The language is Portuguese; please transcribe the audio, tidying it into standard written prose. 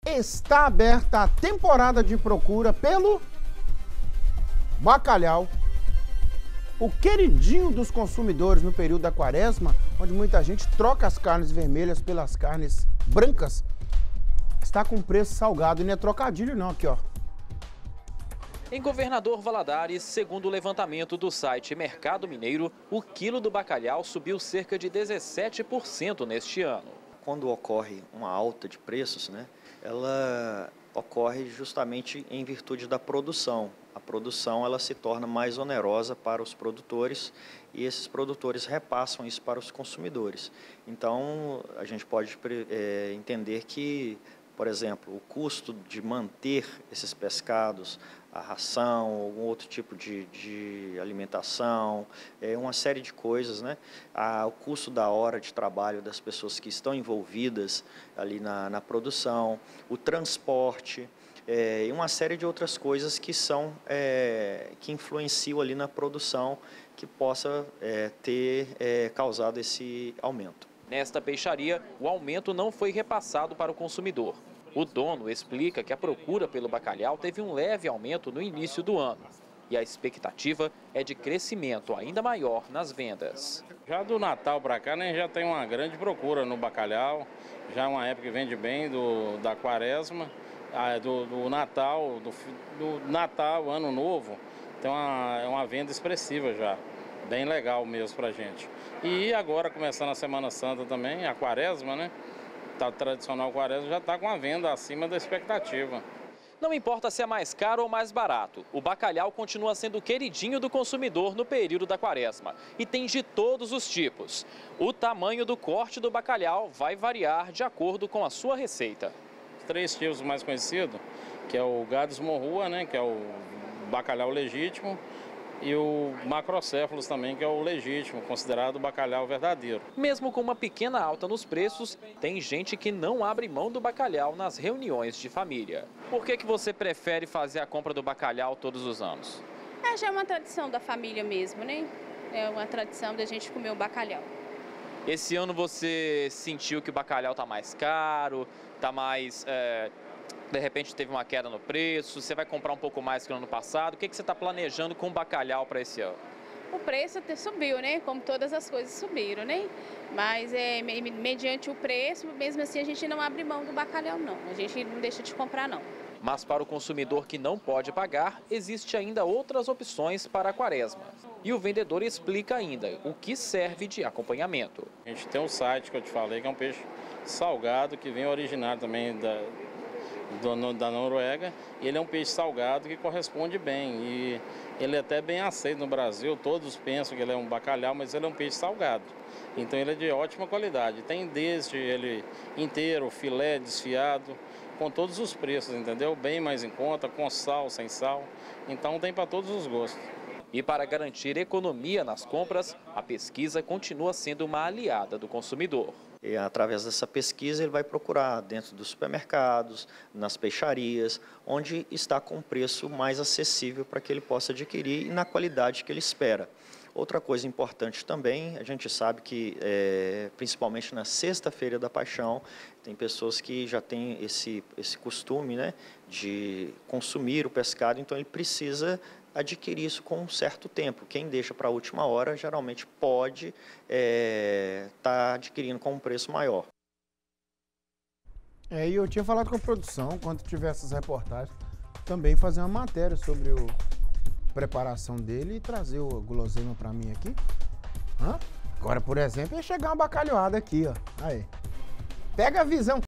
Está aberta a temporada de procura pelo bacalhau, o queridinho dos consumidores no período da quaresma, onde muita gente troca as carnes vermelhas pelas carnes brancas. Está com preço salgado e não é trocadilho não, aqui ó. Em Governador Valadares, segundo o levantamento do site Mercado Mineiro, o quilo do bacalhau subiu cerca de 17% neste ano. Quando ocorre uma alta de preços, ela ocorre justamente em virtude da produção. A produção ela se torna mais onerosa para os produtores e esses produtores repassam isso para os consumidores. Então, a gente pode entender que, por exemplo, o custo de manter esses pescados, a ração, algum outro tipo de alimentação, uma série de coisas, o custo da hora de trabalho das pessoas que estão envolvidas ali na produção, o transporte, e uma série de outras coisas que que influenciam ali na produção que possa ter causado esse aumento. Nesta peixaria, o aumento não foi repassado para o consumidor. O dono explica que a procura pelo bacalhau teve um leve aumento no início do ano. E a expectativa é de crescimento ainda maior nas vendas. Já do Natal para cá, já tem uma grande procura no bacalhau. Já é uma época que vende bem da quaresma, do Natal, do Natal, Ano Novo. Tem uma venda expressiva já. Bem legal mesmo para a gente. E agora, começando a Semana Santa também, a quaresma, Tá tradicional quaresma já está com a venda acima da expectativa. Não importa se é mais caro ou mais barato, o bacalhau continua sendo o queridinho do consumidor no período da quaresma. E tem de todos os tipos. O tamanho do corte do bacalhau vai variar de acordo com a sua receita. Os 3 tipos mais conhecidos, que é o Gades morrua, que é o bacalhau legítimo, e o macrocéfalos também, que é o legítimo, considerado o bacalhau verdadeiro. Mesmo com uma pequena alta nos preços, tem gente que não abre mão do bacalhau nas reuniões de família. Por que você prefere fazer a compra do bacalhau todos os anos? Já é uma tradição da família mesmo, É uma tradição da gente comer o bacalhau. Esse ano você sentiu que o bacalhau está mais caro, está mais... De repente teve uma queda no preço, você vai comprar um pouco mais que no ano passado. O que você está planejando com o bacalhau para esse ano? O preço até subiu, Como todas as coisas subiram, Mas mediante o preço, mesmo assim a gente não abre mão do bacalhau, não. A gente não deixa de comprar, não. Mas para o consumidor que não pode pagar, existe ainda outras opções para a quaresma. E o vendedor explica ainda o que serve de acompanhamento. A gente tem um site que eu te falei, que é um peixe salgado, que vem originário também da Noruega, e ele é um peixe salgado que corresponde bem, e ele é até bem aceito no Brasil. Todos pensam que ele é um bacalhau, mas ele é um peixe salgado, então ele é de ótima qualidade. Tem desde ele inteiro, filé, desfiado, com todos os preços, entendeu? Bem mais em conta, com sal, sem sal, então tem para todos os gostos. E para garantir economia nas compras, a pesquisa continua sendo uma aliada do consumidor. E, através dessa pesquisa, ele vai procurar dentro dos supermercados, nas peixarias, onde está com preço mais acessível para que ele possa adquirir e na qualidade que ele espera. Outra coisa importante também, a gente sabe que, principalmente na Sexta-feira da Paixão, tem pessoas que já têm esse costume, de consumir o pescado, então ele precisa adquirir isso com um certo tempo. Quem deixa para a última hora, geralmente pode estar adquirindo com um preço maior. E eu tinha falado com a produção, quando tiver essas reportagens, também fazer uma matéria sobre a preparação dele e trazer o guloseima para mim aqui. Agora, por exemplo, ia chegar uma bacalhoada aqui, ó. Aí. Pega a visão.